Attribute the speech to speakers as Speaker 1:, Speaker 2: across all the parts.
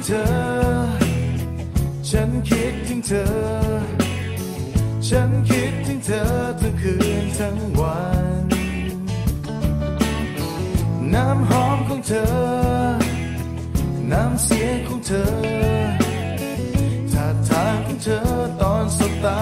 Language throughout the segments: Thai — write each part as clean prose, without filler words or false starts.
Speaker 1: เธอฉันคิดถึงเธอฉันคิดถึงเธอทั้งคืนทั้งวันน้ำหอมของเธอน้ำเสียงของเธอท่าทางของเธอตอนสบตา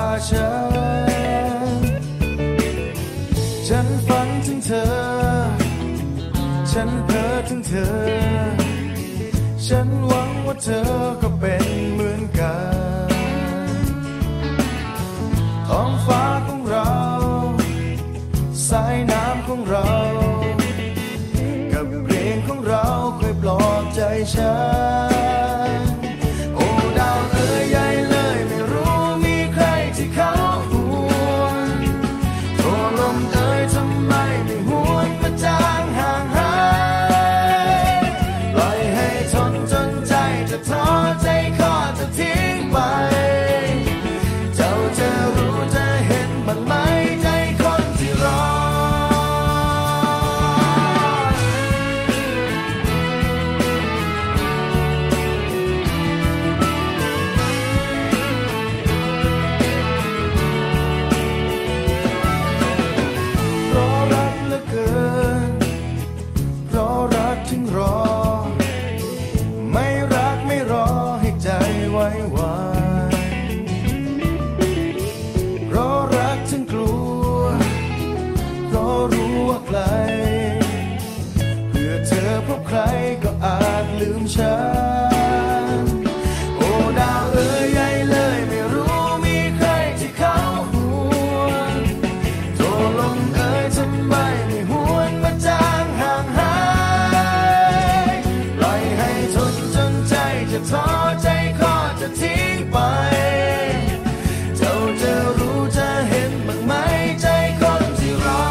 Speaker 1: ฉันฝันถึงเธอฉันเพ้อถึงเธอฉันหวังว่าเธอก็เป็นเหมือนกันท้องฟ้าของเราสายน้ำของเรากับเพลงของเราเคยปลอบใจฉันโอ้ดาวเอ๋ยใหญ่เลยไม่รู้มีใครที่เขาห่วงโอ้ลมเอ๋ยทำไมไม่หวนมาจางห่างหายปล่อยให้ทนจนใจจะท้อใจคอจะทิ้งไปเจ้าจะรู้จะเห็นบ้างไหมใจคนที่รอไม่รักไม่รอให้ใจไว้วางเพราะรักถึงกลัวเพราะรู้ว่าไกลเพื่อเธอพบใครก็อาจลืมฉันโอ้ดาวเอ๋ยใหญ่เลยไม่รู้มีใครที่เขาห่วงโทรลมเอ๋ยทำไมไม่หวนมาจางห่างหายปล่อยให้ทนจนใจจะท้อใจคอจะทิ้งไปเจ้าจะรู้จะเห็นบ้างไหมใจคนที่รอ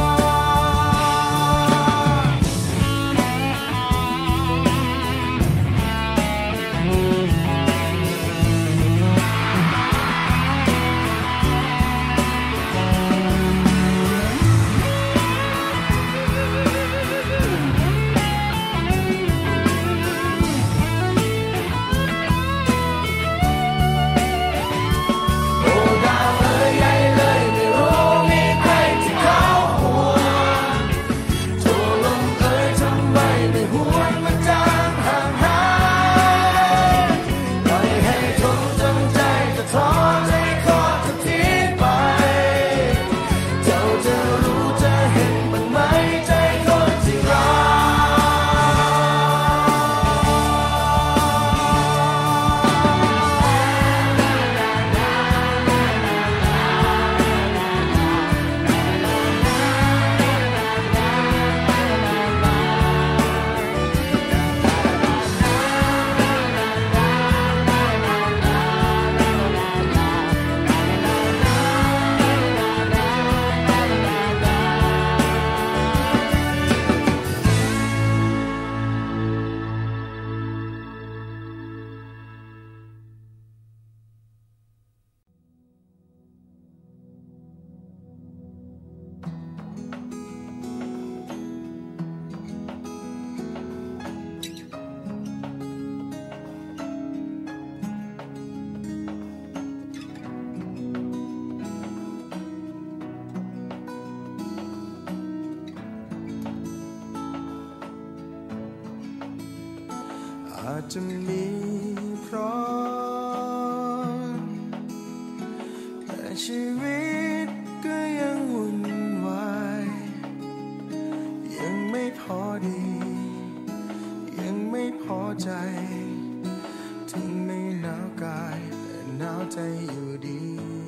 Speaker 1: อาจจะมีเพราะแต่ชีวิตก็ยังวุ่นวายยังไม่พอดียังไม่พอใจถึงไม่หนาวกายแต่หนาวใจอยู่ดี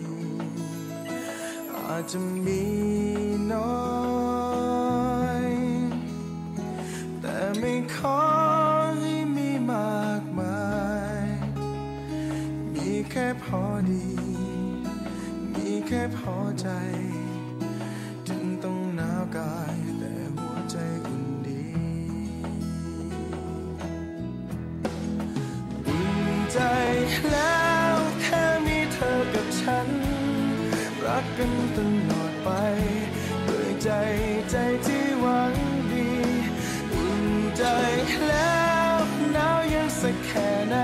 Speaker 1: อาจจะมีน้อยแต่ไม่ขอมากมายมีแค่พอดีมีแค่พอใจถึงต้องหนาวกายแต่หัวใจอุ่นดีอุ่นใจแล้วแค่มีเธอกับฉันรักกันตลอดไปด้วยใจที่หวังดีอุ่นใจแล้วหนาวยังสักแค่ไหน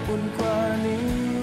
Speaker 1: อุ่นกว่านี้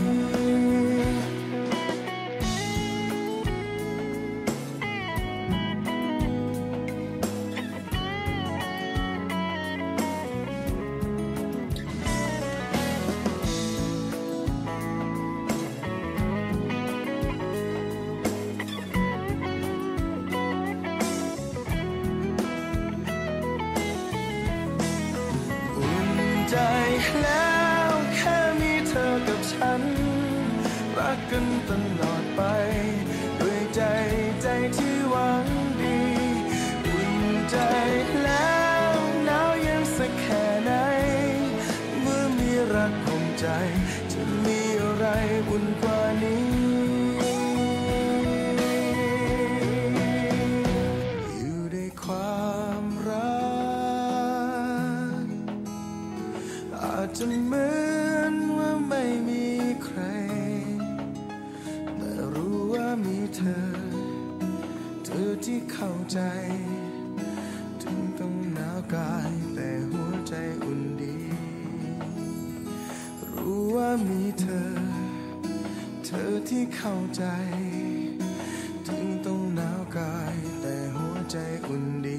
Speaker 1: แล้วแค่มีเธอกับฉันรักกันตลอดไปด้วยใจที่หวังดีอุ่นใจแล้วหนาวเย็นสักแค่ไหนเมื่อมีรักของใจจะมีอะไรอุ่นกว่านี้อยู่ในความรักอาจจะเหมือนว่าไม่มีใครแต่รู้ว่ามีเธอที่เข้าใจถึงต้องหนาวกายแต่หัวใจอุ่นดีรู้ว่ามีเธอที่เข้าใจถึงต้องหนาวกายแต่หัวใจอุ่นดี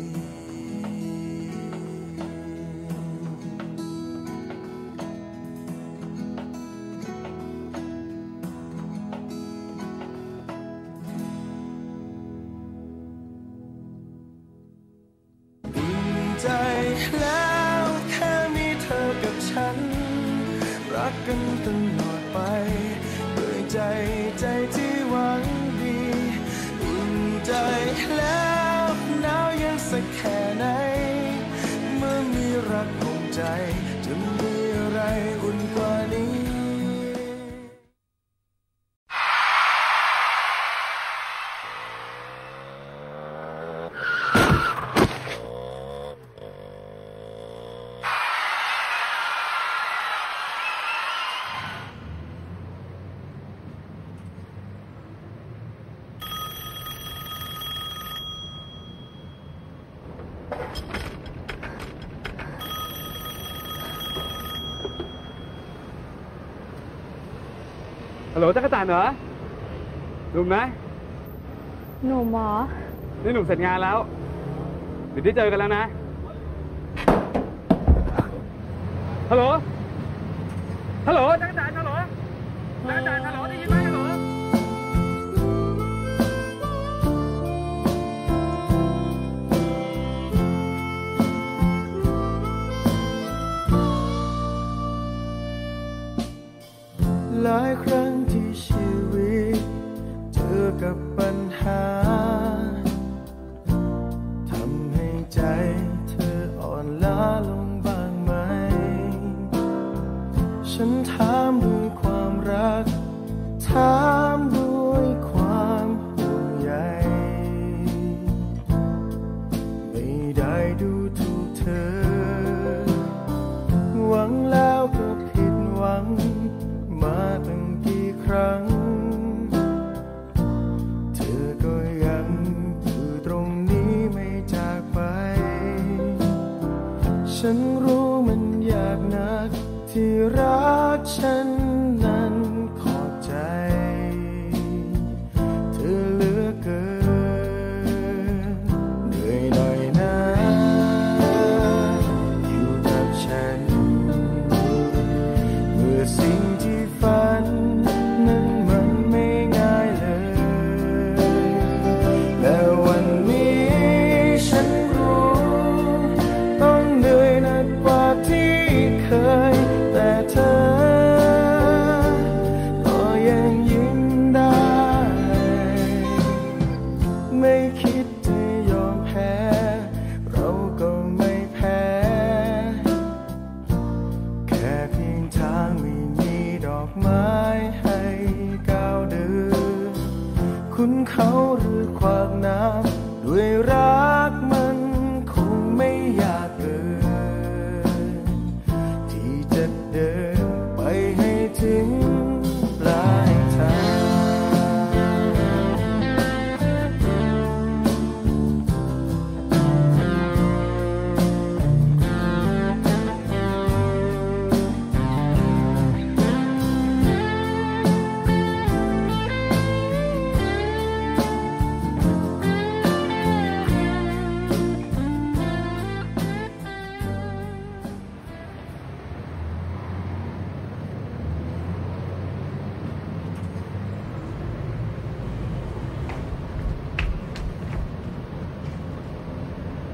Speaker 1: ใจแล้วแค่มีเธอกับฉันรักกันตลอดไปด้วยใจที่หวังดีอุ่นใจแล้วหนาวเย็นสักแค่ไหนเมื่อมีรักของใจจะมีอะไรอุ่นกว่านี้
Speaker 2: ฮัลโหลจักรจันทร์เหรอหนุ่มนะ
Speaker 3: หนุ่มเหรอ
Speaker 2: นี่หนุ่มเสร็จงานแล้วเดี๋ยวได้เจอกันแล้วนะฮัลโหลฮัลโหลจักรจันทร์ฮัลโหลจักรจันทร์ฮัลโหลได้ยินไหมฮัลโหล
Speaker 1: หลายครั้งที่ชีวิตเจอกับปัญหาทำให้ใจเธออ่อนล้าลงบ้างไหมฉันถามด้วยความรักถามด้วยความห่วงใยไม่ได้ดูถูกเธอหวังแล้วก็ผิดหวังมาตั้งกี่ครั้งเธอก็ยังอยู่ตรงนี้ไม่จากไปฉันรู้มันยากนักที่รักฉันนั้นขอบใจเธอเหลือเกินเหนื่อยหน่อยนะอยู่กับฉันเมื่อสิ่งที่ฝันนั้นมันไม่ง่ายเลยแต่วันนี้ฉันรู้ต้องเหนื่อยหนักกว่าที่เคยแต่เธอก็ยังยิ้มได้ไม่คิดจะยอมแพ้เราก็ไม่แพ้แค่เพียงทางไม่มีดอกไม้ให้ก้าวเดินคุณเขาหรือขวากน้ำด้วยรักมันคงไม่ยากเกินที่จะเดินไปให้ถึงปลายทาง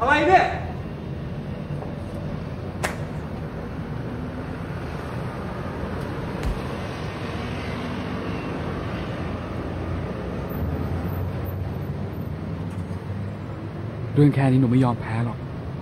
Speaker 2: อะไรเนี่ยเรื่องแค่นี้หนูไม่ยอมแพ้หรอก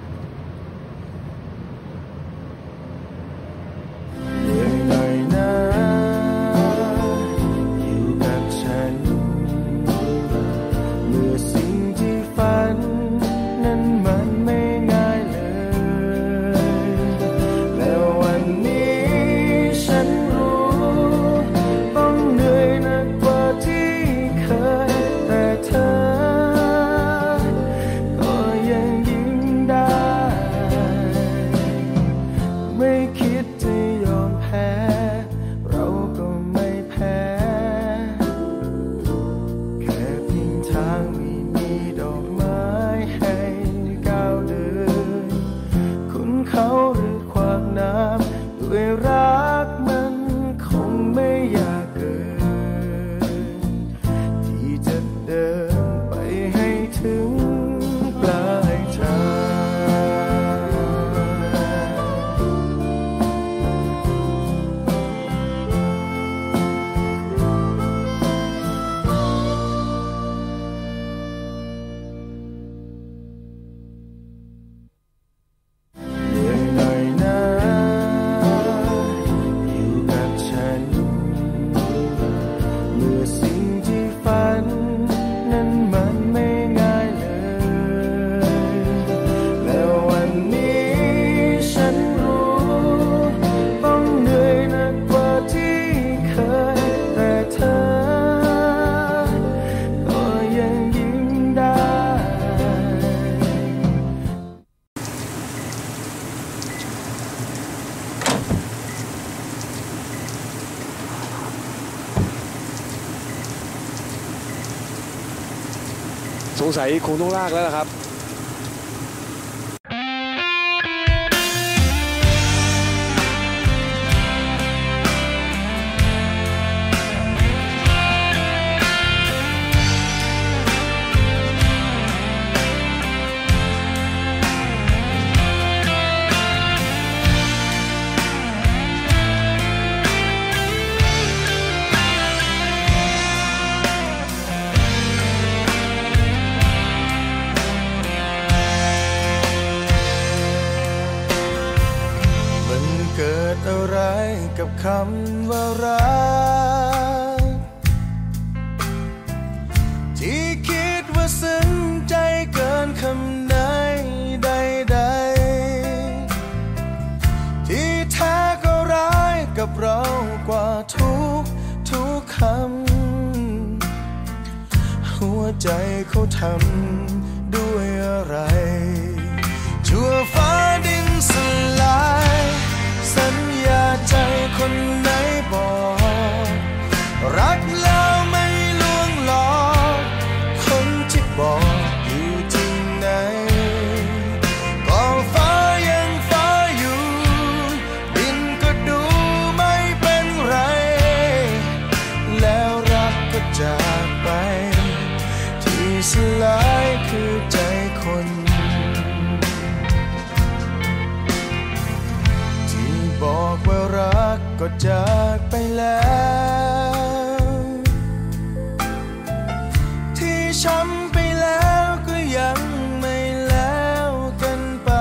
Speaker 2: สงสัยคงต้องลากแล้วล่ะครับ
Speaker 1: อะไรกับคำว่ารักที่คิดว่าซึ้งใจเกินคำไหนใดๆที่แท้ก็ร้ายกับเรากว่าทุกคำหัวใจเขาทำด้วยอะไรชั่วฟ้าดินสลายสัญญาใจคนไหนบอกรักแล้วไม่ลวงหลอกคนที่บอกอยู่ที่ไหนก็ฟ้ายังฟ้าอยู่ดินก็ดูไม่เป็นไรแล้วรักก็จากไปที่สลายคือใจคนบอกว่ารักก็จากไปแล้วที่ช้ำไปแล้วก็ยังไม่แล้วกันไป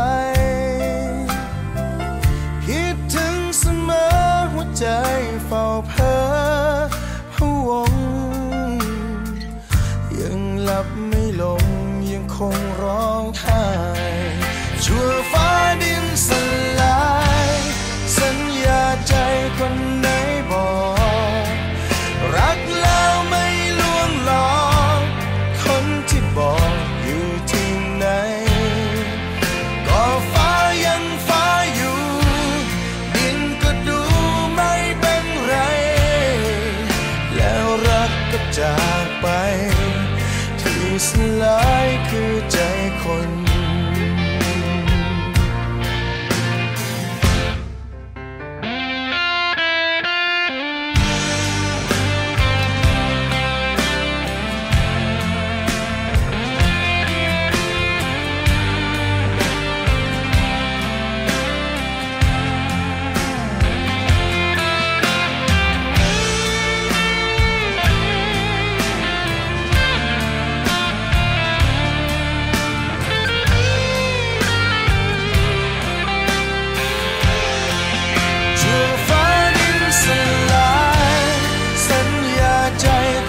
Speaker 1: คิดถึงเสมอหัวใจเฝ้าเพ้อพะวงยังหลับไม่ลงยังคงร้องไห้ชั่วฟ้าดินสลายสัญญาใจคนไหนบอกรักแล้วไม่ลวงหลอกคนที่บอกอยู่ที่ไหนก็ฟ้ายังฟ้าอยู่ดินก็ดูไม่เป็นไรแล้วรักก็จากไปที่สลายคือใจคน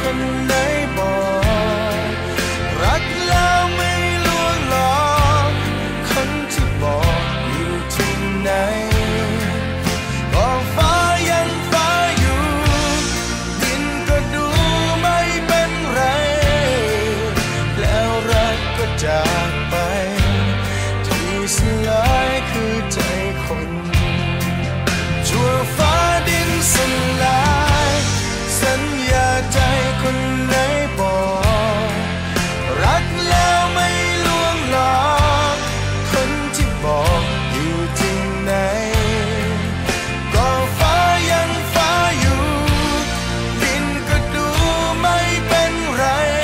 Speaker 1: คนไหนบอกรักแล้วไม่ลวงหลอกคนที่บอกอยู่ที่ไหนก็ฟ้ายังฟ้าอยู่ดินก็ดูไม่เป็นไรแล้วรักก็จากไปที่สลายคือใจคนชั่วฟ้าดินสลายสัญญาใจคนไหนบอกรักแล้วไม่ลวงหลอกคนที่บอกอยู่ที่ไหนก็ฟ้ายังฟ้าอยู่ดินก็ดูไม่เป็นไร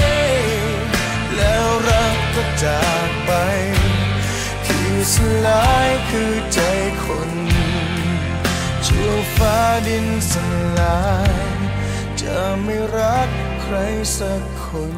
Speaker 1: แล้วรักก็จากไปที่สลายคือใจคนชั่วฟ้าดินสลายจะไม่รักใครสักคน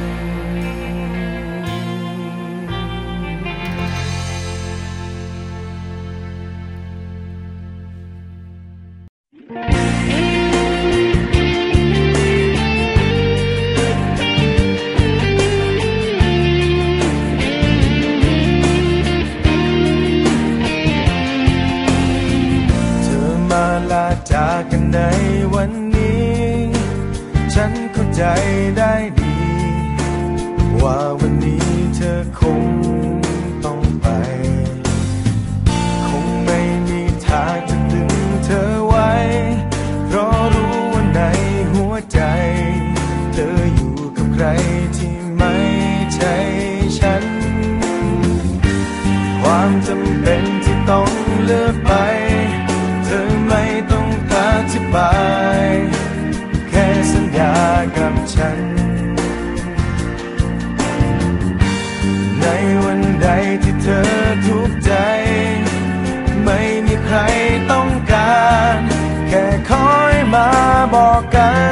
Speaker 1: ลาจากกันในวันนี้ฉันเข้าใจได้ดีว่าวันนี้เธอคงต้องไปคงไม่มีทางจะดึงเธอไว้เพราะรู้ว่าในหัวใจเธออยู่กับใครที่ไม่ใช่ฉันความจำเป็นที่ต้องเลือกไปเธอไม่ต้องอธิบายแค่สัญญากับฉันในวันใดที่เธอทุกข์ใจไม่มีใครต้องการแค่คอยมาบอกกัน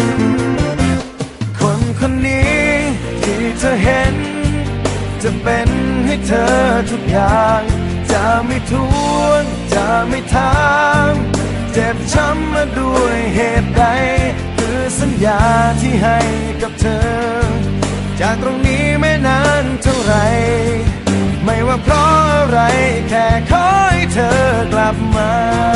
Speaker 1: คนคนนี้ที่เธอเห็นจะเป็นให้เธอทุกอย่างจะไม่ทวนจะไม่ถามเจ็บช้ำมาด้วยเหตุใดคือสัญญาที่ให้กับเธอจากตรงนี้ไม่นานเท่าไรไม่ว่าเพราะอะไรแค่ขอให้เธอกลับมา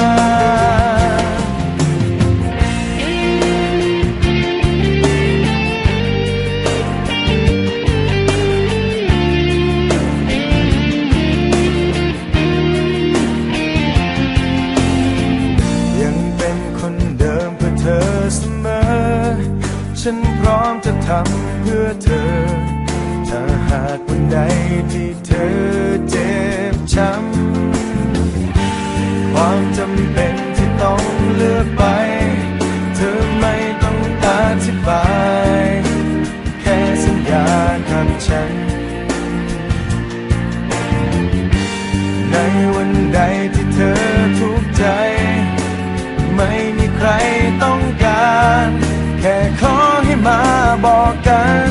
Speaker 1: ฉันพร้อมจะทำเพื่อเธอถ้าหากวันใดที่เธอเจ็บช้ำความจำเป็นที่ต้องเลือกไปเธอไม่ต้องอธิบายแค่สัญญากับฉันในวันใดที่เธอทุกข์ใจไม่มีใครต้องการแค่ขอให้มาบอกกัน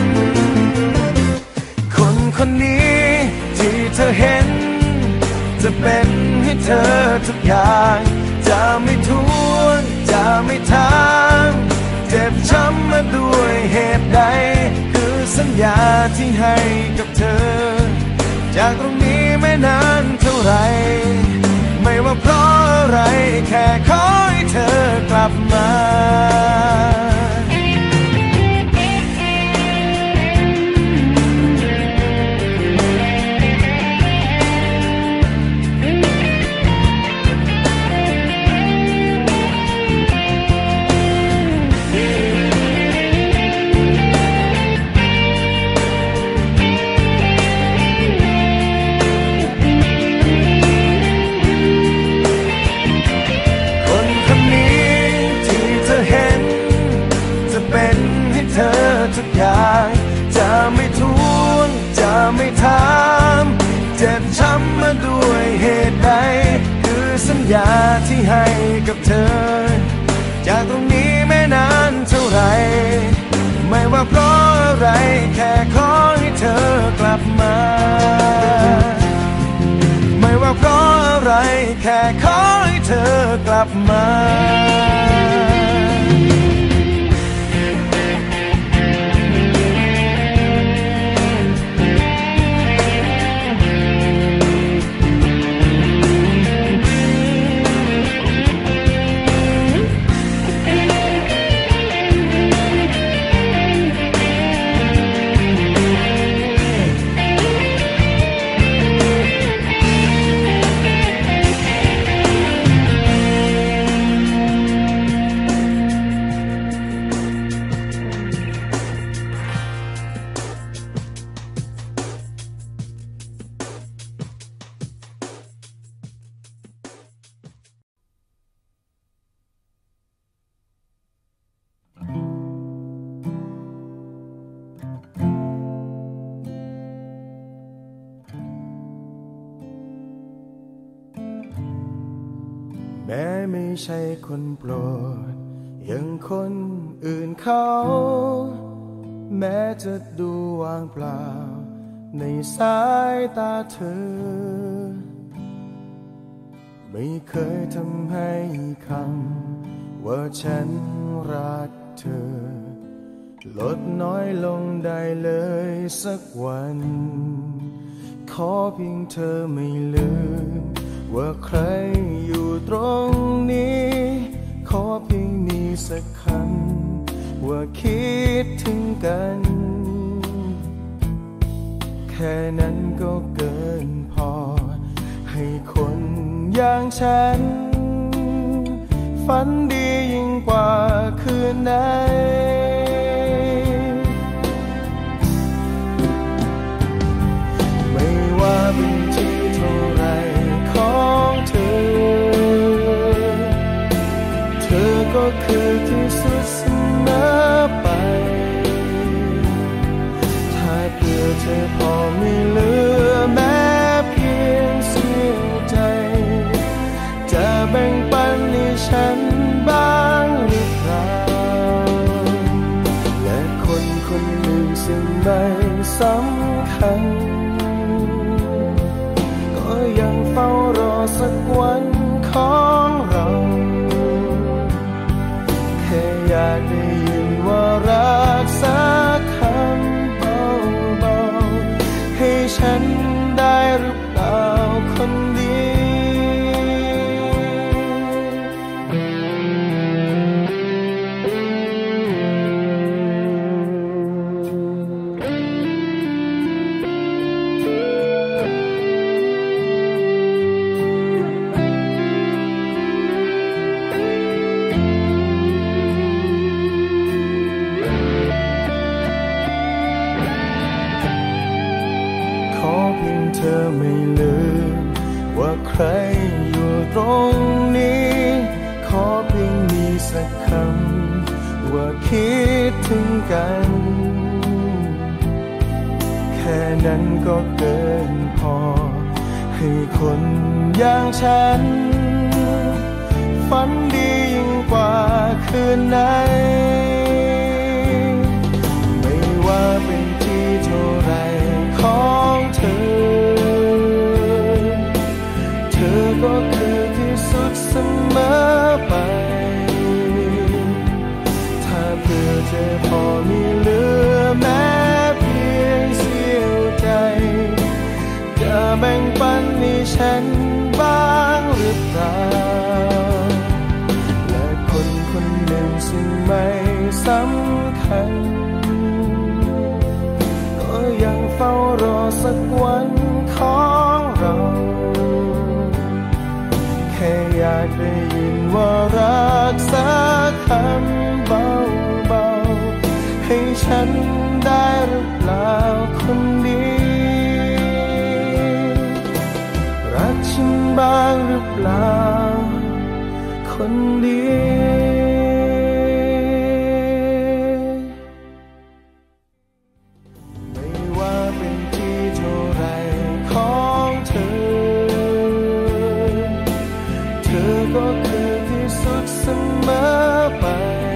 Speaker 1: คนคนนี้ที่เธอเห็นจะเป็นให้เธอทุกอย่างจะไม่ทวนจะไม่ถามเจ็บช้ำมาด้วยเหตุใดคือสัญญาที่ให้กับเธอจากตรงนี้ไม่นานเท่าไรไม่ว่าเพราะอะไรแค่ขอให้เธอกลับมาทุกอย่างจะไม่ทวงจะไม่ถามเจ็บช้ำมาด้วยเหตุใดคือสัญญาที่ให้กับเธอจากตรงนี้ไม่นานเท่าไรไม่ว่าเพราะอะไรแค่ขอให้เธอกลับมาไม่ว่าเพราะอะไรแค่ขอให้เธอกลับมาไม่ใช่คนโปรดอย่างคนอื่นเขาแม้จะดูว่างเปล่าในสายตาเธอไม่เคยทำให้คำว่าฉันรักเธอลดน้อยลงได้เลยสักวันขอเพียงเธอไม่ลืมว่าใครอยู่ตรงนี้ขอเพียงมีสักคำว่าคิดถึงกันแค่นั้นก็เกินพอให้คนอย่างฉันฝันดียิ่งกว่าคืนไหนไม่ว่าเป็นที่เท่าไรของเธอก็คือที่สุดเสมอไปถ้าเพื่อเธอพอไม่เหลือแม้เพียงเสี้ยวใจจะแบ่งปันให้ฉันบ้างหรือเปล่าและคนคนหนึ่งซึ่งไม่สำคัญก็ยังเฝ้ารอสักวันของเราแค่อยากได้ยินว่ารักสักคำเบาๆให้ฉันได้หรือเปล่าคนดีเธอไม่ลืมว่าใครอยู่ตรงนี้ขอเพียงมีสักคำว่าคิดถึงกันแค่นั้นก็เกินพอให้คนอย่างฉันฝันดียิ่งกว่าคืนไหนไม่ว่าเป็นที่เท่าไรของเธอก็คือที่สุดเสมอไปถ้าเพื่อเธอพอมีเหลือแม้เพียงเสี้ยวใจจะแบ่งปันให้ฉันบ้างหรือเปล่าและคนคนหนึ่งซึ่งไม่สำคัญก็ยังเฝ้ารอสักวันของเราแค่อยากได้ยินว่ารักสักคำเบาๆให้ฉันได้หรือเปล่าคนดีรักฉันบ้างหรือเปล่าคนดีไม่ว่าเป็นที่เท่าไรของเธอก็คือที่สุดเสมอไป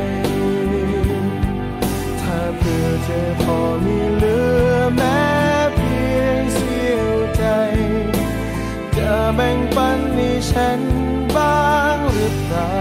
Speaker 1: ถ้าเพื่อเธอพอมีเหลือแม้เพียงเสี้ยวใจจะแบ่งปันให้ฉันบ้างหรือเปล่า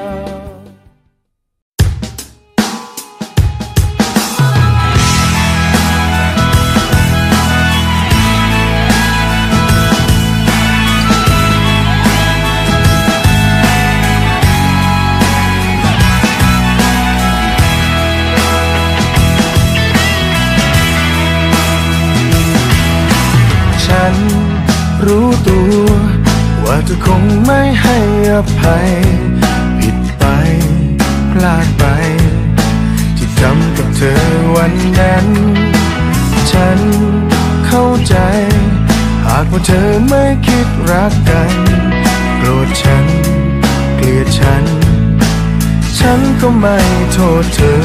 Speaker 1: รู้ตัวว่าเธอคงไม่ให้อภัยผิดไปพลาดไปที่ทำกับเธอวันนั้นฉันเข้าใจหากว่าเธอไม่คิดรักกันโกรธฉันเกลียดฉันก็ไม่โทษเธอ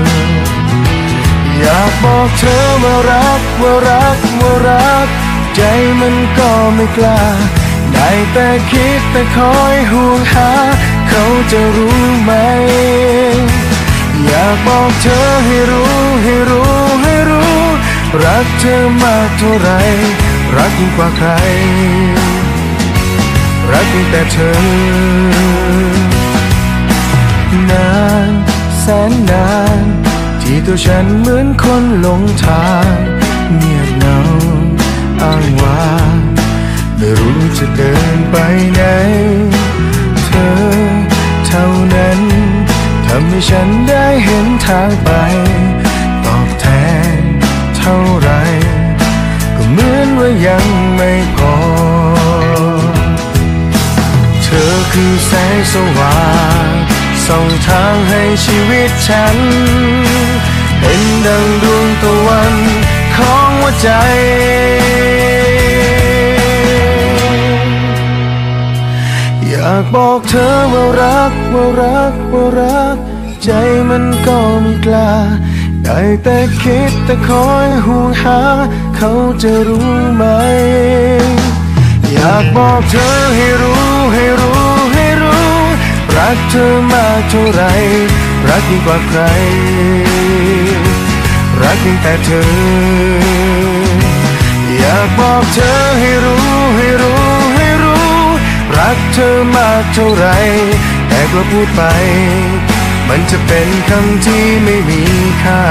Speaker 1: อยากบอกเธอว่ารักใจมันก็ไม่กล้าในได้แต่คิดแต่คอยห่วงหาเขาจะรู้ไหมอยากบอกเธอให้รู้ให้รู้ให้รู้รักเธอมากเท่าไรรักยิ่งกว่าใครรักยิ่งแต่เธอนานแสนนานที่ตัวฉันเหมือนคนหลงทางเงียบเหงาอ้างว้างไม่รู้จะเดินไปไหนเธอเท่านั้นทำให้ฉันได้เห็นทางไปตอบแทนเท่าไรก็เหมือนว่ายังไม่พอเธอคือแสงสว่างส่องทางให้ชีวิตฉันเป็นดังดวงตะวันของหัวใจอยากบอกเธอว่ารักว่ารักว่ารักใจมันก็ไม่กล้าได้แต่คิดแต่คอยห่วงหาเขาจะรู้ไหมอยากบอกเธอให้รู้ให้รู้ให้รู้รักเธอมากเท่าไรรักยิ่งกว่าใครรักยิ่งแต่เธออยากบอกเธอให้รู้ให้รู้ให้รู้รักเธอมากเท่าไรแต่ก็พูดไปมันจะเป็นคำที่ไม่มีค่า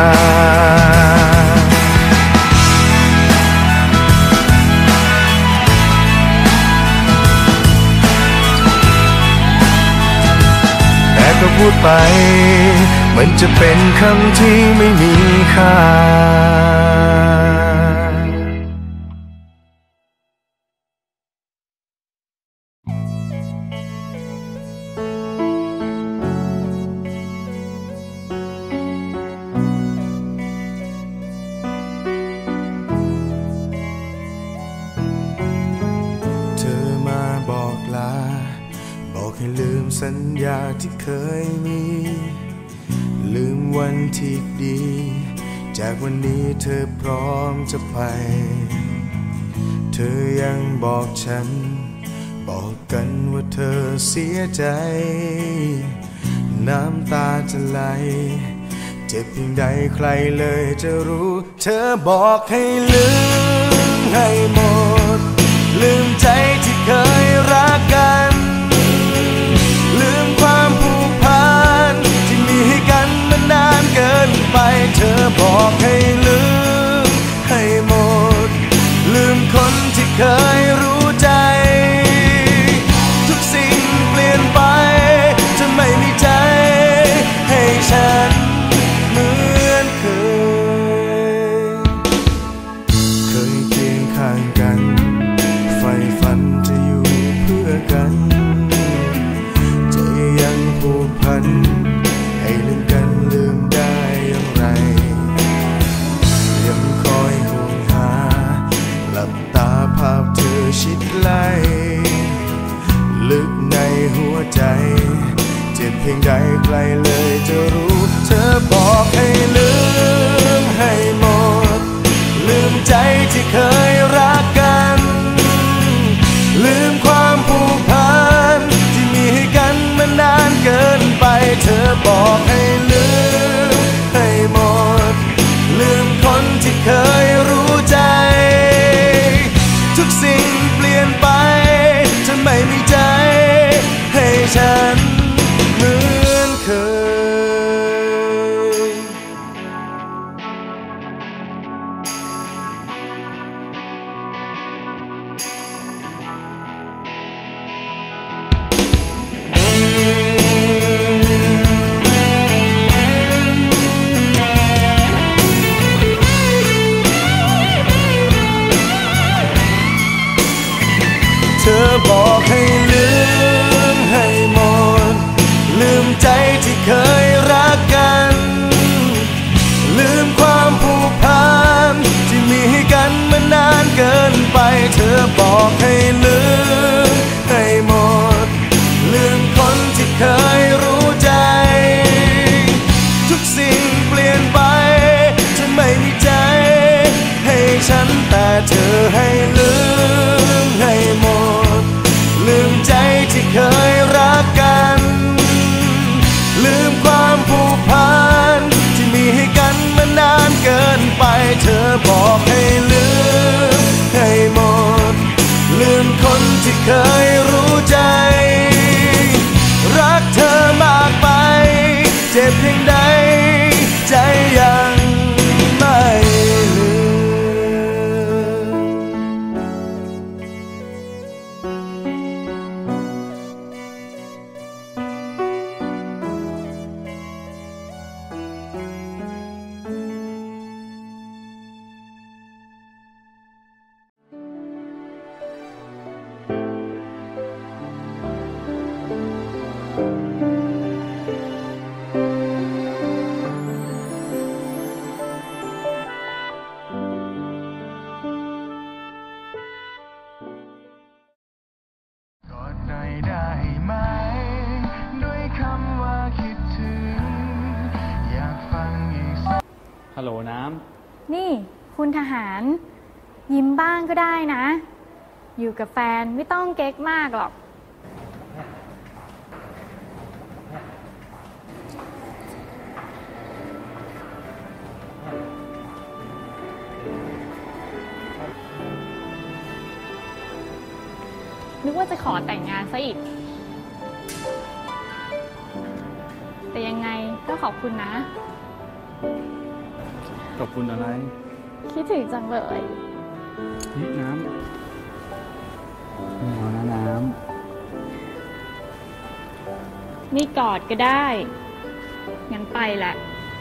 Speaker 1: แต่ก็พูดไปมันจะเป็นคำที่ไม่มีค่าให้ลืมสัญญาที่เคยมีลืมวันที่ดีจากวันนี้เธอพร้อมจะไปเธอยังบอกฉันบอกกันว่าเธอเสียใจน้ำตาจะไหลเจ็บเพียงใดใครเลยจะรู้เธอบอกให้ลืมให้หมดลืมใจที่เคยรักกันลืมความผูกพันที่มีให้กันมานานเกินไปเธอบอกให้ลืมให้หมดลืมคนที่เคยรู้ใจทุกสิ่งเปลี่ยนไปจะไม่มีใจให้ฉันเหมือนเคยเคียงข้างกันใฝ่ฝันจะอยู่เพื่อกันยังผูกพันให้ลืมกันลืมได้อย่างไรยังคอยห่วงหาหลับตาภาพเธอชิดไหลลึกในหัวใจเจ็บเพียงใดใครเลยจะรู้เธอบอกให้ลืมให้หมดลืมใจที่เคยรักกันลืมความผูกพันที่มีให้กันมานานเกินไปเธอบอกให้ลืมให้หมดลืมคนที่เคยรู้ใจทุกสิ่งเปลี่ยนไปจะไม่มีใจให้ฉันเหมือนเคยเธอบอกให้ลืมให้หมดลืมใจที่เคยรักกันลืมความผูกพันที่มีให้กันมานานเกินไปเธอบอกให้ลืมให้หมดลืมคนที่เคยรู้ใจทุกสิ่งเปลี่ยนไปจะไม่มีใจให้ฉันแต่เธอให้ลืมให้หมด
Speaker 2: ฮัลโหลน้
Speaker 3: นี่คุณทหาร ยิ้มบ้างก็ได้นะ อยู่กับแฟนไม่ต้องเก๊กมากหรอกนึกว่าจะขอแต่งงานซะอีกแต่ยังไงก็ขอบคุณนะ
Speaker 2: ขอบคุณอะไร
Speaker 3: คิดถึงจังเลย
Speaker 2: นี่น้ำไม่เอานะน้
Speaker 3: ำนี่กอดก็ได้งั้นไปแหละ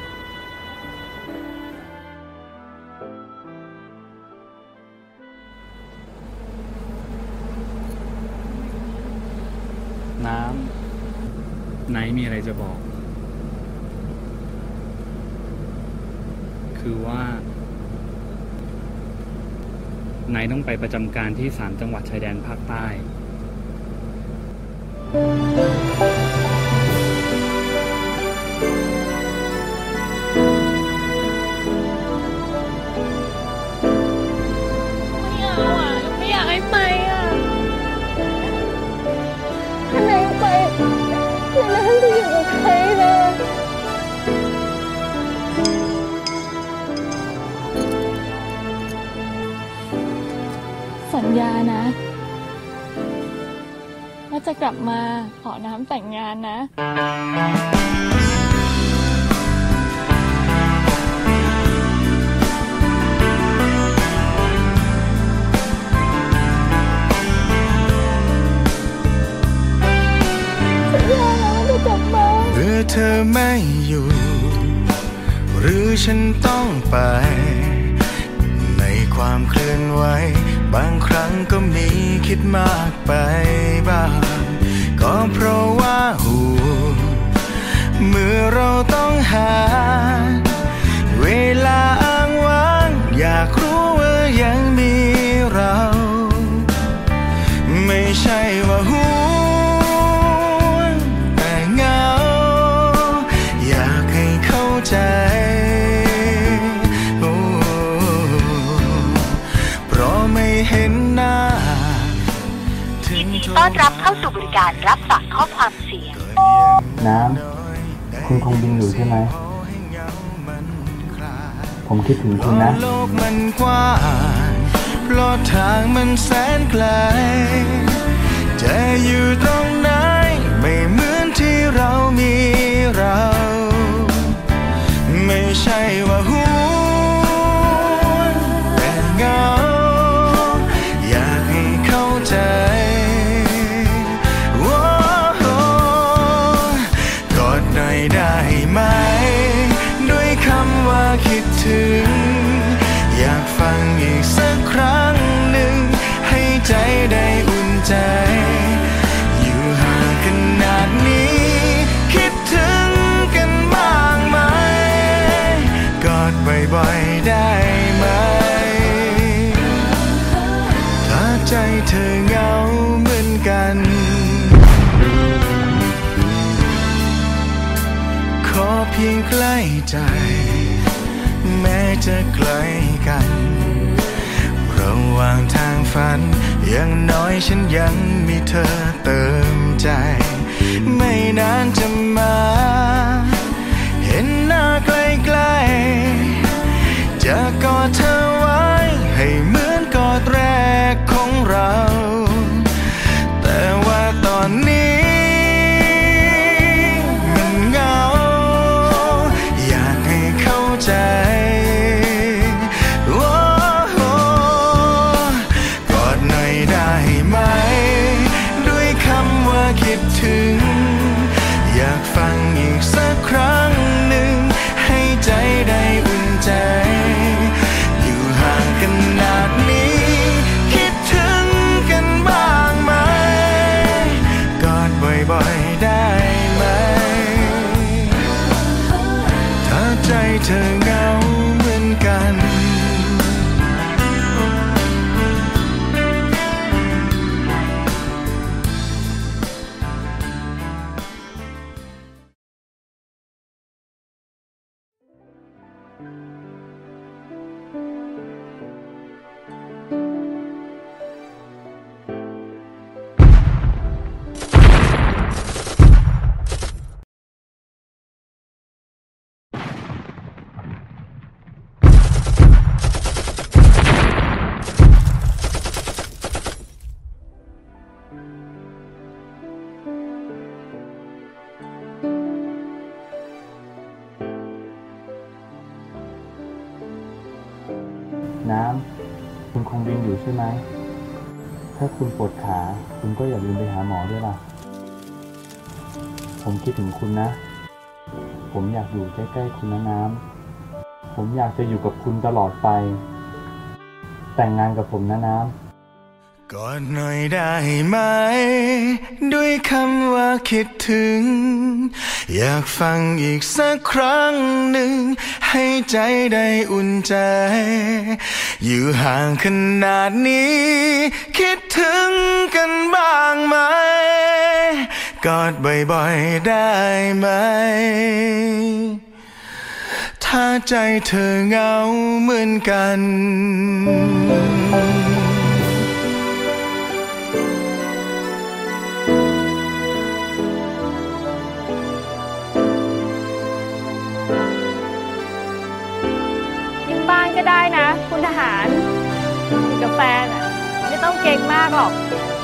Speaker 2: น้ำไหนมีอะไรจะบอกคือว่าไหนต้องไปประจำการที่3 จังหวัดชายแดนภาคใต้
Speaker 3: ไม่เอาอ่ะไม่อยากให้ไปอ่ะถ้าไหนไปแล้วนั่นจะอยู่กับใครล่ะสัญญานะว่าจะกลับมาขอน้ำแต่งงานนะสัญญานะว่าจะกลับมา
Speaker 1: เมื่อเธอไม่อยู่หรือฉันต้องไปในความเคลื่อนไหวบางครั้งก็มีคิดมากไปบ้างก็เพราะว่าเมื่อเราต้องหาเวลาอ้างว้างอยากรู้ว่ายังมีเราไม่ใช่ว่าแต่เหงาอยากให้เข้าใจเห็นหน้า
Speaker 4: ยินดีต้อนรับเข้าสู่บริการรับฝากข้อความเสียง
Speaker 2: น้ำคุณคงบินอยู่ใช่ไหมผมคิดถึงคุณนะ
Speaker 1: โลกมันกว้างเพราะทางมันแสนไกลจะอยู่ตรงไหนไม่เหมือนที่เรามีเราไม่ใช่ว่าแต่เหงากอดหน่อยได้ไหมด้วยคำว่าคิดถึงอยากฟังอีกสักครั้งหนึ่งให้ใจได้อุ่นใจอยู่ห่างขนาดนี้คิดถึงกันบ้างไหมกอดบ่อยๆได้ไหมถ้าใจเธอเหงาเหมือนกันขอเพียงใกล้ใจแม้จะไกลกันระหว่างทางฝันอย่างน้อยฉันยังมีเธอเติมใจไม่นานจะมาเห็นหน้าใกล้ๆจะกอดเธอไว้ให้เหมือนกอดแรกของเราแต่ว่าตอนนี้ใจกอดหน่อยได้ไหมด้วยคำว่าคิดถึงอยากฟังอีกสักครั้งหนึ่งให้ใจได้อุ่นใจ
Speaker 5: น้ำคุณคงบินอยู่ใช่ไหมถ้าคุณปวดขาคุณก็อย่าลืมไปหาหมอด้วยล่ะผมคิดถึงคุณนะผมอยากอยู่ใกล้ๆคุณนะน้ำผมอยากจะอยู่กับคุณตลอดไปแต่งงานกับผมนะน้ำ
Speaker 1: กอดหน่อยได้ไหมด้วยคำว่าคิดถึงอยากฟังอีกสักครั้งหนึ่งให้ใจได้อุ่นใจอยู่ห่างขนาดนี้คิดถึงกันบ้างไหมกอดบ่อยๆได้ไหมถ้าใจเธอเหงาเหมือนกัน
Speaker 3: บ้านก็ได้นะคุณทหารอยู่กับแฟนไม่ต้องเก่งมากหรอก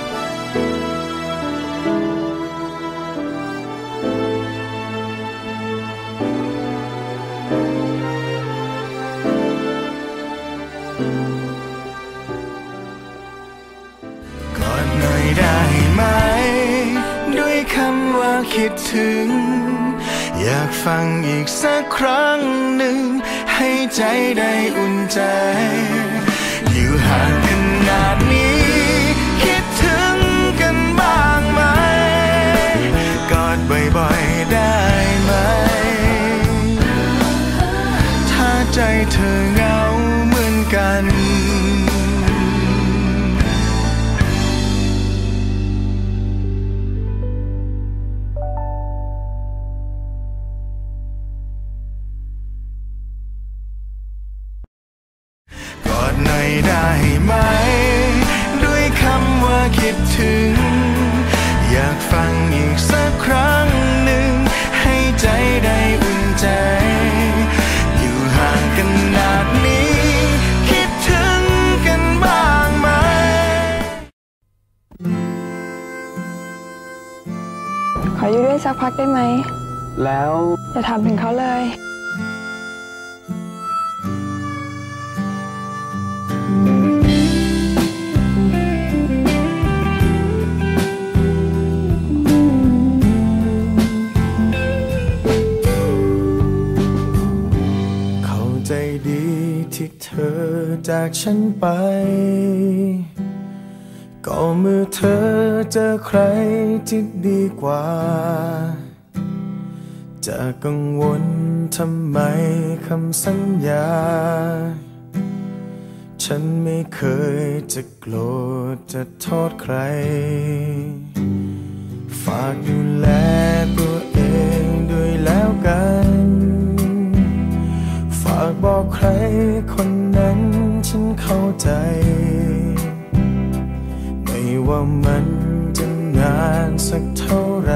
Speaker 1: กอดหน่อยได้ไหมด้วยคำว่าคิดถึงอยากฟังอีกสักครั้งหนึ่งให้ใจได้อุ่นใจอยู่ห่างขนาดนี้คิดถึงกันบ้างไหมกอดบ่อยๆได้ไหมถ้าใจเธอเหงาเหมือนกันหน่อยได้ไหมด้วยคำว่าคิดถึงอยากฟังอีกสักครั้งหนึ่งให้ใจได้อุ่นใจอยู่ห่างกันขนาดนี้คิดถึงกันบ้างไหม
Speaker 6: ขออยู่ด้วยสักพักได้ไหม
Speaker 5: แล้ว
Speaker 6: อย่าถามถึงเขาเลย
Speaker 1: ดีที่เธอจากฉันไปก็เมื่อเธอเจอใครที่ดีกว่าจะกังวลทำไมคำสัญญาฉันไม่เคยจะโกรธจะโทษใครฝากดูแลตัวเองด้วยแล้วกันฝากบอกใครคนนั้นฉันเข้าใจไม่ว่ามันจะนานสักเท่าไร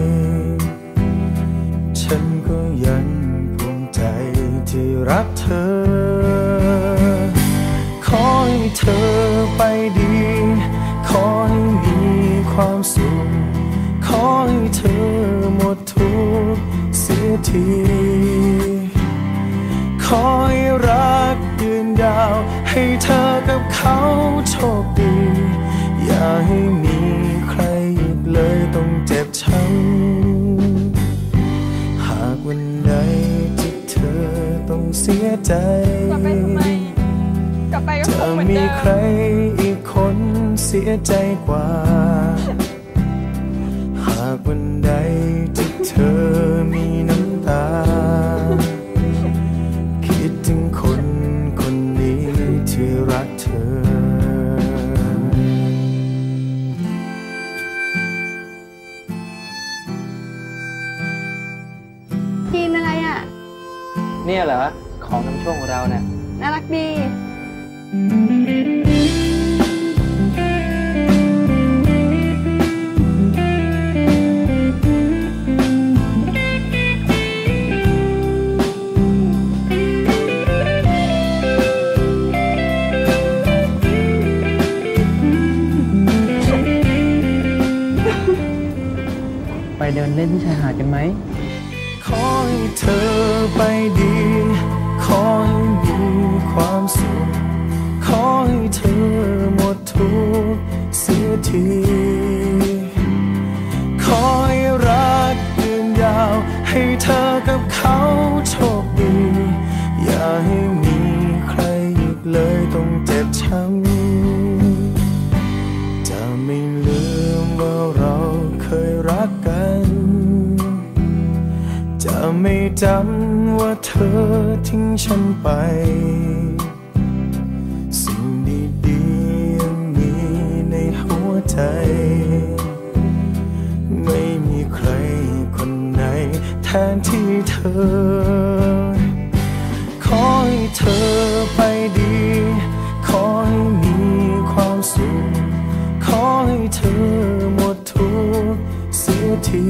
Speaker 1: ฉันก็ยังภูมิใจที่รักเธอขอให้เธอไปดีขอให้มีความสุขขอให้เธอหมดทุกข์เสียทีขอให้รักยืนยาวให้เธอกับเขาโชคดีอย่าให้มีใครอีกเลยต้องเจ็บช้ำหากวันใดที่เธอต้องเสียใจ
Speaker 6: กลับไปทำไมกลับไปก็คงเหมือนเดิม
Speaker 1: จะมีใครอีกคนเสียใจกว่าหากวันใดที่เธอมีน้ำตาคิดถึงคนคนนี้ที่รักเธอ
Speaker 6: กินอะไรอ่ะ
Speaker 5: เนี่ยเหรอของน้ำช่วงของเราเนี่ย
Speaker 6: น่ารักดี
Speaker 5: ไปเดินเล่นที่ชายหาดกันไหม
Speaker 1: ขอให้เธอไปดีขอให้มีความสุขขไม่จำว่าเธอทิ้งฉันไปสิ่งดีๆยังมีในหัวใจไม่มีใครคนไหนแทนที่เธอขอให้เธอไปดีขอให้มีความสุขขอให้เธอหมดทุกข์เสียที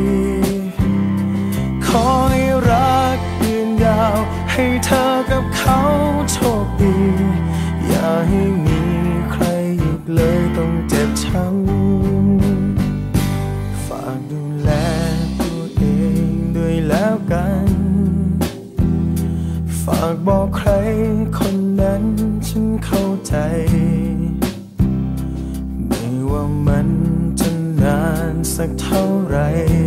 Speaker 1: ขอให้รักยืนยาวให้เธอกับเขาโชคดีอย่าให้มีใครอีกเลยต้องเจ็บช้ำฝากดูแลตัวเองด้วยแล้วกันฝากบอกใครคนนั้นฉันเข้าใจไม่ว่ามันจะนานสักเท่าไร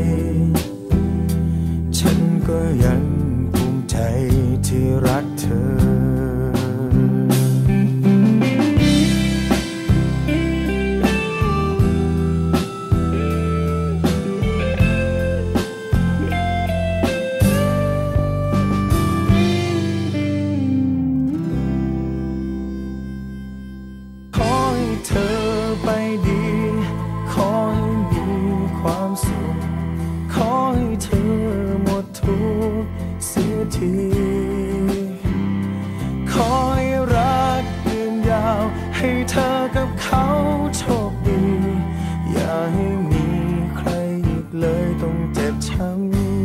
Speaker 1: ฉันก็ยังภูมิใจที่รักเธอขอให้รักยืนยาวให้เธอกับเขาโชคดีอย่าให้มีใครอีกเลยต้องเจ็บช้ำ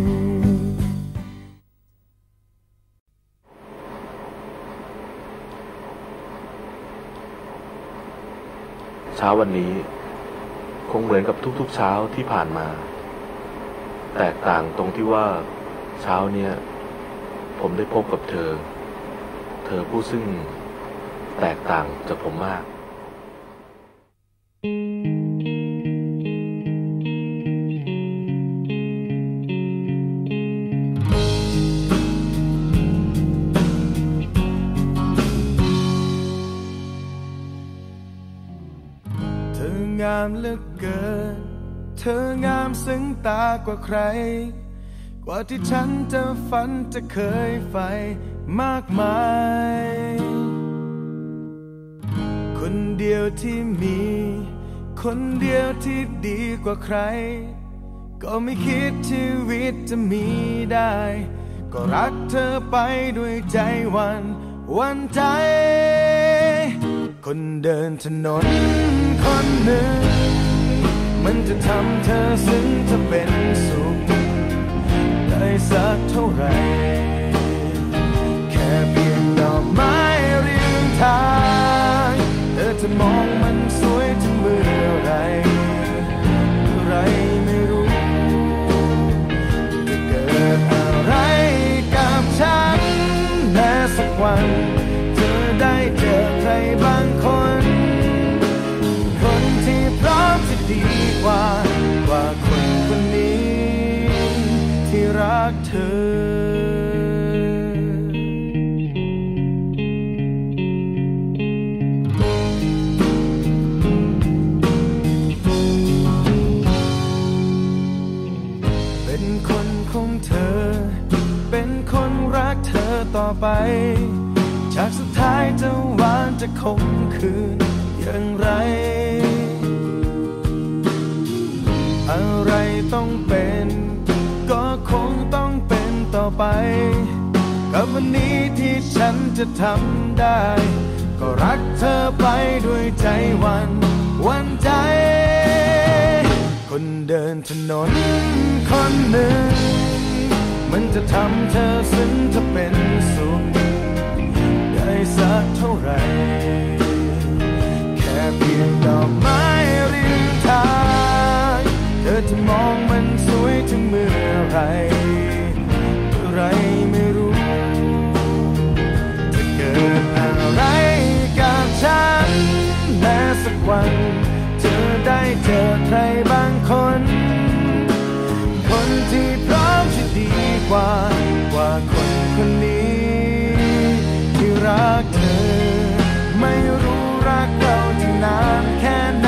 Speaker 7: เช้าวันนี้คงเหมือนกับทุกๆเช้าที่ผ่านมาแตกต่างตรงที่ว่าเช้าเนี้ยผมได้พบกับเธอผู้ซึ่งแตกต่างจากผมมาก
Speaker 1: เธองามเหลือเกินเธองามซึ้งตากว่าใครกว่าที่ฉันจะฝันจะเคยใฝ่มากมายคนเดียวที่มีคนเดียวที่ดีกว่าใครก็ไม่คิดชีวิตจะมีได้ก็รักเธอไปด้วยใจวันใจคนเดินถนนคนหนึ่งมันจะทำเธอซึ้งจะเป็นสุขได้สักเท่าไรแค่เพียงดอกไม้ริมทางเธอจะมองมันสวยถึงเมื่อไรไม่รู้จะเกิดอะไรกับฉันแม้สักวันเธอได้เจอใครบางคนที่พร้อมจะดีกว่าคนนี้ที่รักเธอเป็นคนของเธอเป็นคนรักเธอต่อไปฉากสุดท้ายจะหวานจะคมคืนอย่างไรอะไรต้องเป็นก็คงต้องเป็นต่อไปกับวันนี้ที่ฉันจะทำได้ก็รักเธอไปด้วยใจวันใจคนเดินถนนคนหนึ่งมันจะทำเธอซึ้งจะเป็นสุขได้สักเท่าไหร่แค่เพียงดอกไม้ริมทางเธอจะมองมันสวยถึงเมื่อไรไม่รู้จะเกิดอะไรกับฉันแม้สักวันเธอได้เจอใครบางคนที่พร้อมจะดีกว่าคนนี้ที่รักเธอไม่รู้รักเราจะนานแค่ไหน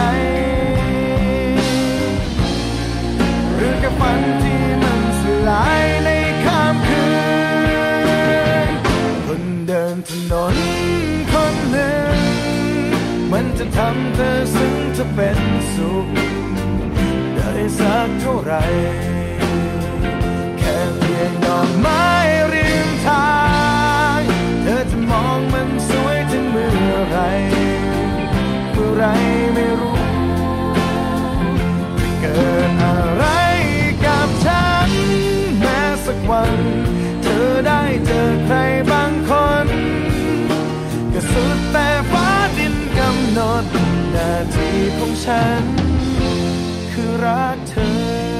Speaker 1: หรือแค่ฝันที่มันสลายในค่นนคนหนึ่งมันจะทำเธอซึ้งเธอเป็นสุขได้สักเท่าไรแค่เพียงดอกไม้ริมทางเธอจะมองมันสวยถึงเมื่อไรไม่รู้จะเกิดอะไรกับฉันแม้สักวันเธอได้เจอใครบางคนก็สุดแต่ฟ้าดินกำหนดหน้าที่ของฉันคือรักเธอ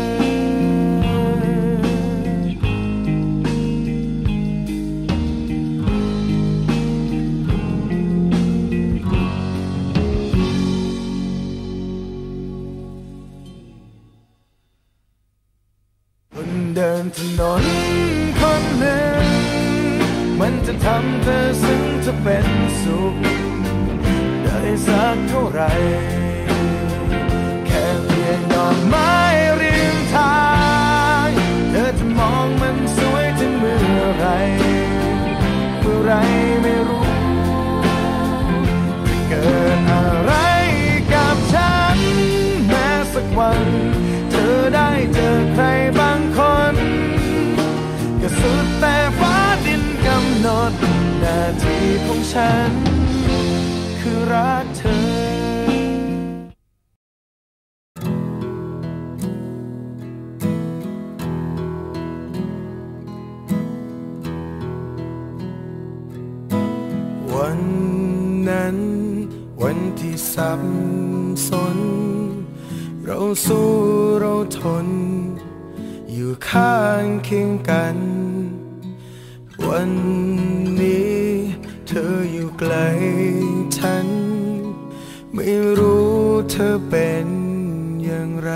Speaker 1: เดินถนนคนหนึ่งมันจะทำเธอซึ้งเธอเป็นสุขได้สักเท่าไรแค่เพียงดอกไม้ริมทางเธอจะมองมันสวยถึงเมื่อไรไม่รู้จะเกิดอะไรกับฉันแม้สักวันเธอได้เจอใครบางคนก็สุดแต่ฟ้าดินกำหนดหน้าที่ของฉันคือรักเธอวันนั้นวันที่สับสนเราสู้เราทนอยู่ข้างเคียงกันวันนี้เธออยู่ไกลฉันไม่รู้เธอเป็นอย่างไร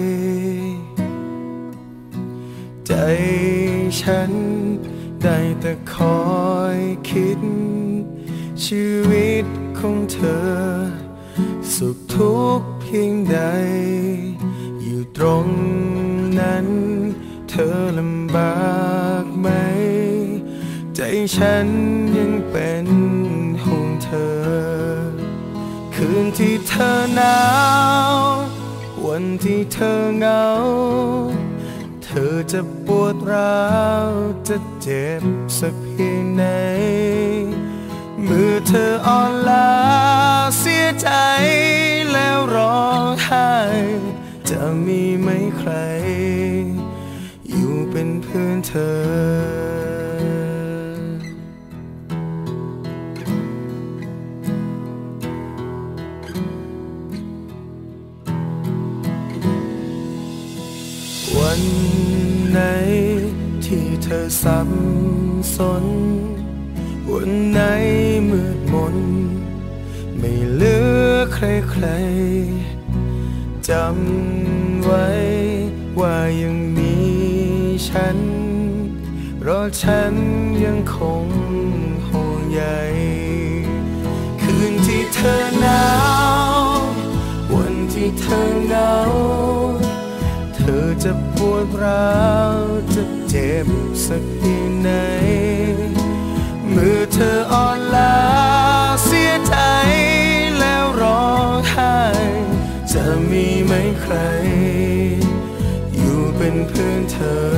Speaker 1: ใจฉันได้แต่คอยคิดชีวิตของเธอสุขทุกข์เพียงใดอยู่ตรงนั้นเธอลำบากไหมใจฉันยังเป็นห่วงเธอคืนที่เธอหนาววันที่เธอเหงาเธอจะปวดร้าวจะเจ็บสักเพียงไหนเมื่อเธออ่อนล้าเสียใจแล้วร้องไห้จะมีไหมใครอยู่เป็นเพื่อนเธอวันไหนที่เธอสับสนวันไหนมืดมนไม่เหลือใครๆจำไว้ว่ายังมีฉันเพราะฉันยังคงห่วงใยคืนที่เธอหนาววันที่เธอเหงาเธอจะปวดร้าวจะเจ็บสักเพียงไหนเมื่อเธออ่อนล้าเสียใจแล้วร้องไห้จะมีไหมใครอยู่เป็นเพื่อนเธอ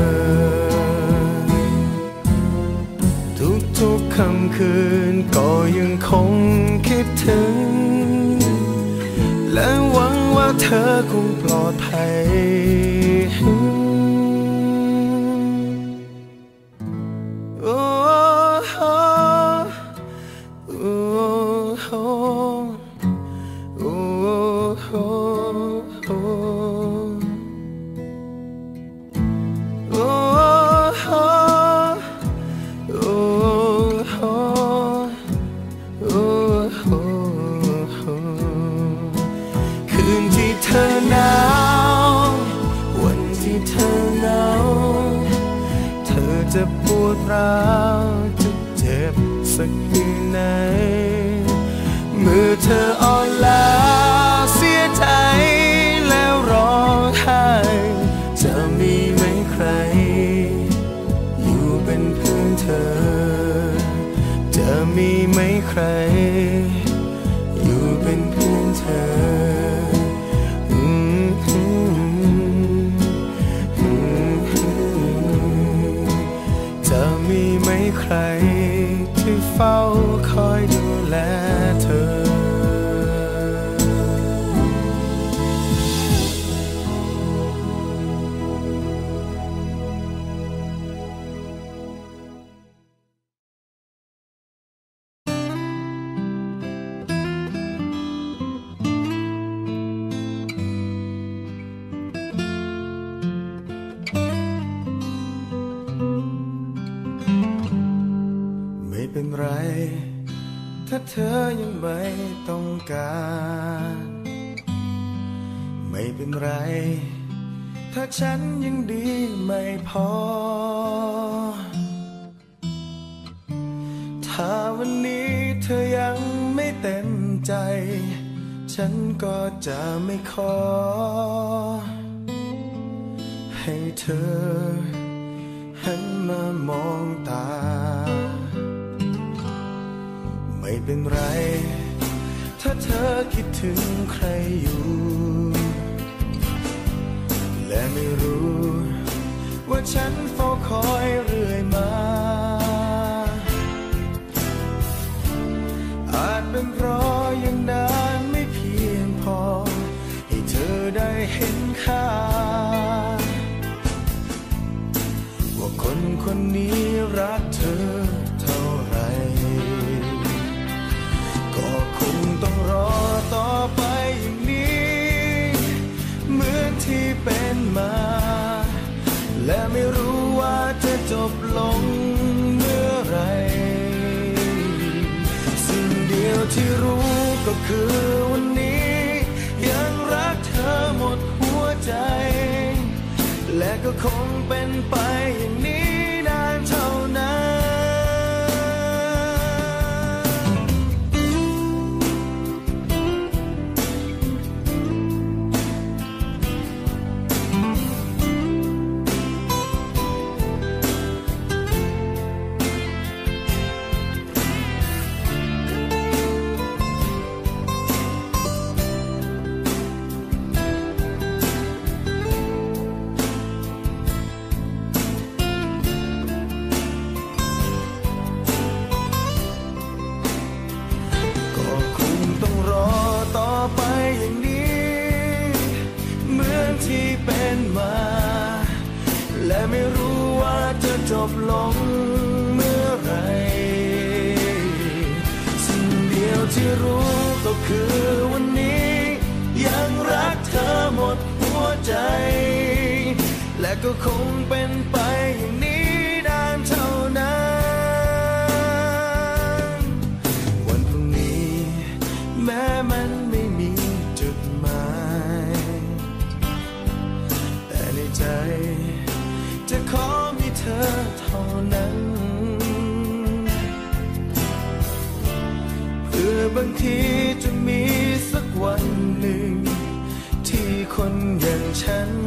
Speaker 1: ทุกๆค่ำคืนก็ยังคงคิดถึงและหวังว่าเธอคงปลอดภัยคืนที่เธอหนาววันที่เธอเหงาเธอจะปวดร้าวจะเจ็บสักเพียงไหนเมื่อเธออ่อนล้าเสียใจแล้วร้องไห้จะมีไหมใครอยู่เป็นเพื่อนเธอจะมีไหมใครอยู่เป็นเพื่อนเธอจะมีไหมใครที่เฝ้าคอยดูแลเธอไม่เป็นไรถ้าเธอยังไม่ต้องการไม่เป็นไรถ้าฉันยังดีไม่พอถ้าวันนี้เธอยังไม่เต็มใจฉันก็จะไม่ขอให้เธอหันมามองตาไม่เป็นไรถ้าเธอคิดถึงใครอยู่และไม่รู้ว่าฉันเฝ้าคอยเรื่อยมาอาจเป็นเพราะยังนานไม่เพียงพอให้เธอได้เห็นค่าว่าคนคนนี้รักเธอเท่าไรก็คงต้องรอต่อไปอย่างนี้เหมือนที่เป็นมาและไม่รู้ว่าจะจบลงเมื่อไรสิ่งเดียวที่รู้ก็คือวันนี้ยังรักเธอหมดหัวใจและก็คงเป็นไปอย่างนี้นานเท่านั้นและไม่รู้ว่าจะจบลงเมื่อไรสิ่งเดียวที่รู้ก็คือวันนี้ยังรักเธอหมดหัวใจและก็คงเป็นไปอย่างนี้นานเท่านั้นวันพรุ่งนี้แม้มันไม่มีจุดหมายแต่ในใจจะขอมีเธอเท่านั้นเพื่อบางทีจะมีสักวันหนึ่งที่คนอย่างฉัน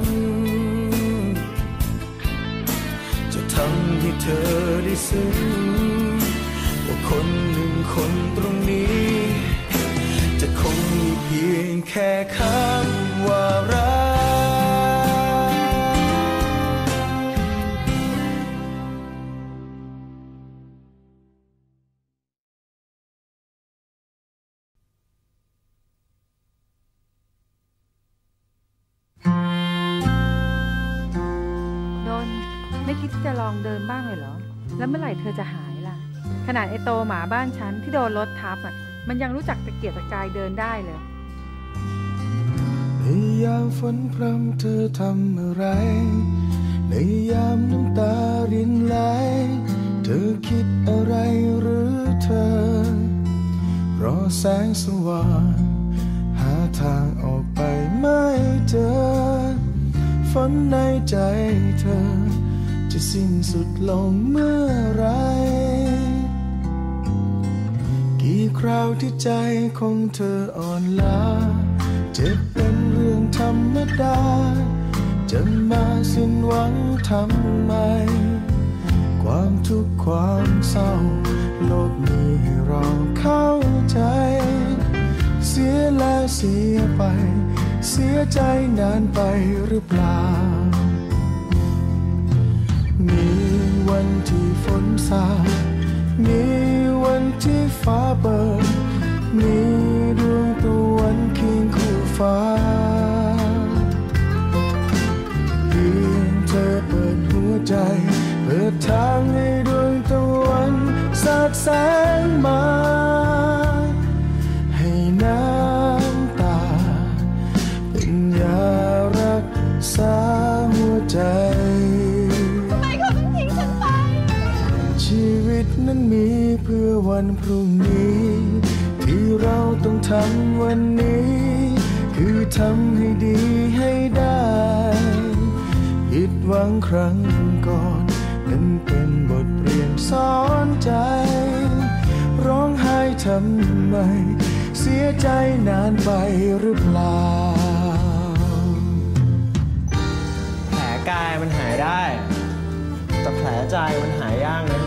Speaker 1: จะทำให้เธอได้ซึ้งว่าคนหนึ่งคนตรงนี้จะคงมีเพียงแค่คำว่ารัก
Speaker 8: ไม่คิดจะลองเดินบ้างเลยเหรอแล้วเมื่อไหร่เธอจะหายล่ะขนาดไอโตหมาบ้านฉันที่โดนรถทับอ่ะมันยังรู้จักตะเกียกตะกายเดินได้เลย
Speaker 1: ในยามฝนพรำเธอทำอะไรในยามน้ำตารินไหลเธอคิดอะไรหรือเธอรอแสงสว่างหาทางออกไปไม่เจอฝนในใจเธอจะสิ้นสุดลงเมื่อไรกี่คราวที่ใจของเธออ่อนล้าเจ็บเป็นเรื่องธรรมดาจะมาสิ้นหวังทำไมความทุกข์ความเศร้าโลกนี้ให้เราเข้าใจเสียแล้วเสียไปเสียใจนานไปหรือเปล่ามีวันที่ฝนสาดมีวันที่ฟ้าเปิดมีดวงตะวันเคียงคู่ฟ้าเพียงเธอเปิดหัวใจเปิดทางให้ดวงตะวันสาดแสงมาให้น้ำตาเป็นยารักษาหัวใจ
Speaker 6: ทำไมเขาต้องทิ้งฉันไป
Speaker 1: ชีวิตนั้นมีเพื่อวันพรุ่งนี้ที่เราต้องทำวันนี้คือทำให้ดีให้ได้ผิดหวังครั้งก่อนนั้นเป็นบทเรียนสอนใจร้องไห้ทำไมเสียใจนานไปหรือเปล่า
Speaker 9: แผลกายมันหายได้แต่แผลใจมันหายยากนะ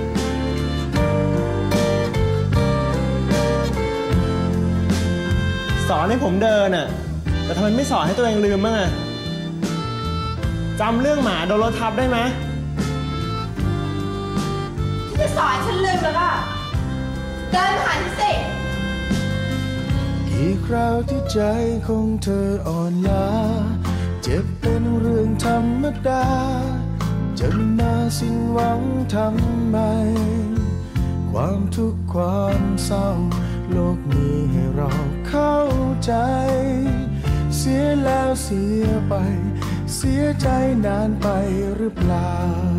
Speaker 9: สอนให้ผมเดินอ่ะแต่ทำไมไม่สอนให้ตัวเองลืมบ้างอ่ะจำเรื่องหมาโดนรถทับได้ไหม
Speaker 6: จะสอนฉันลืมแล้วก็เดินผ่านที่สิ
Speaker 1: กี่คราวที่ใจของเธออ่อนล้าเจ็บเป็นเรื่องธรรมดาจะมาสิ้นหวังทำไมความทุกข์ความเศร้าโลกนี้ให้เราเข้าใจเสียแล้วเสียไปเสียใจนานไปหรือเปล่า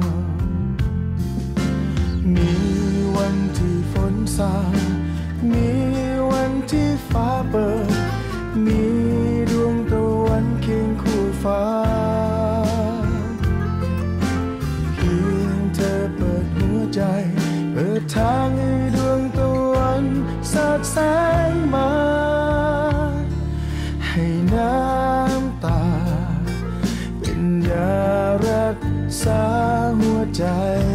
Speaker 1: มีวันที่ฝนสาดมีวันที่ฟ้าเปิดมีดวงตะวันเคียงคู่ฟ้าเพียงเธอเปิดหัวใจเปิดทางให้ดวงตะวันสาดแสงมาให้น้ำตาเป็นยารักษาหัวใจ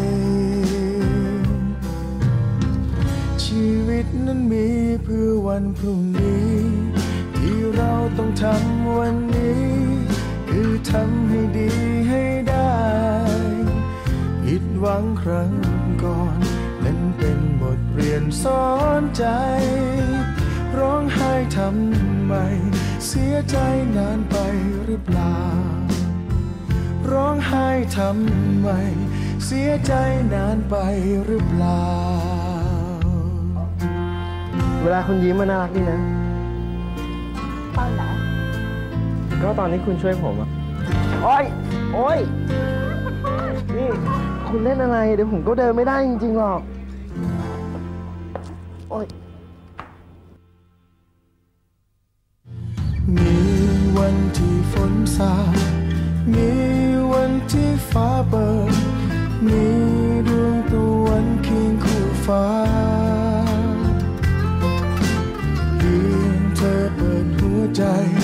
Speaker 1: ชีวิตนั้นมีเพื่อวันพรุ่งนี้ที่เราต้องทำวันนี้คือทำให้ดีให้ได้ผิดหวังครั้งก่อนนั้นเป็นบทเรียนสอนใจร้องไห้ทำไมเสียใจนานไปหรือเปล่าร้องไห้ทำไมเสียใจนานไปหรือเปล่า
Speaker 9: เวลาคุณยิ้มมันน่ารักดีนะ
Speaker 6: ตอนไหน
Speaker 9: ก็ตอนที่คุณช่วยผมอะโอ๊ยโอ๊ยนี่คุณเล่นอะไรเดี๋ยวผมก็เดินไม่ได้จริงๆหรอกโอ๊ย
Speaker 1: มีวันที่ฝนสาดมีวันที่ฟ้าเปิดมีดวงตะวันเคียงคู่ฟ้าเพียงเธอเปิดหัวใจ